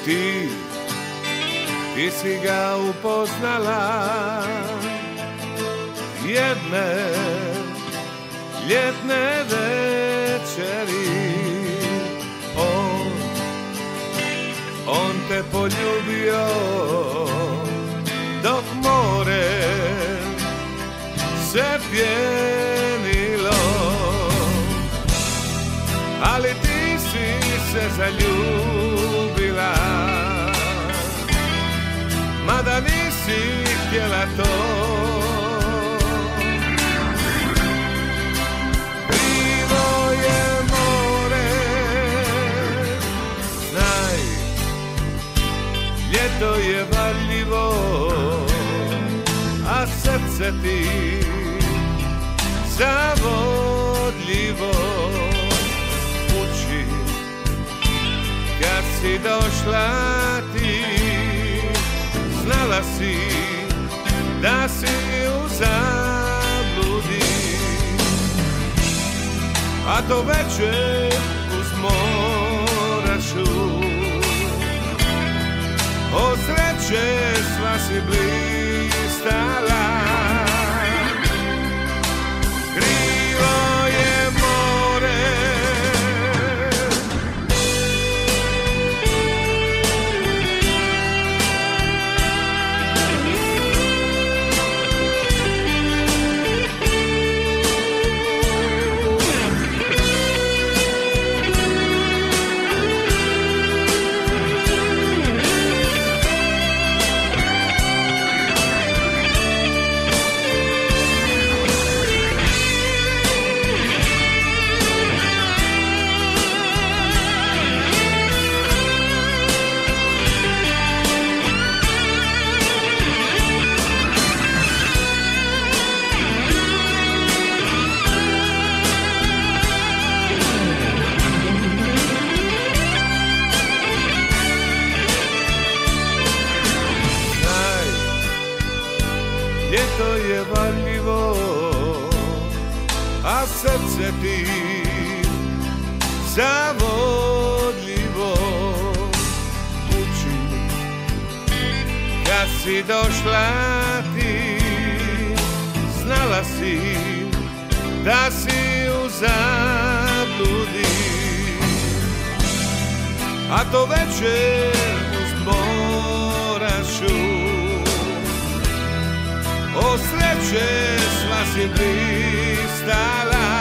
Ti si ga upoznala jedne ljetne večeri. On te poljubio dok more se pjenilo, ali ti si se zaljubila, mada nisi htjela to. Krivo je more, znaj, ljeto je varljivo, a srce ti zavodljivo. Kući kad si došla ti, znala si da si u zabludi, a to večer uz mora šum. Od sreće sva si blistala. Krivo je more, ljeto je varljivo, a srce ti zavodljivo. Kući kad si došla ti, znala si da si u zabludi, a to večer uz mora šum. Od sreće sva si blistala.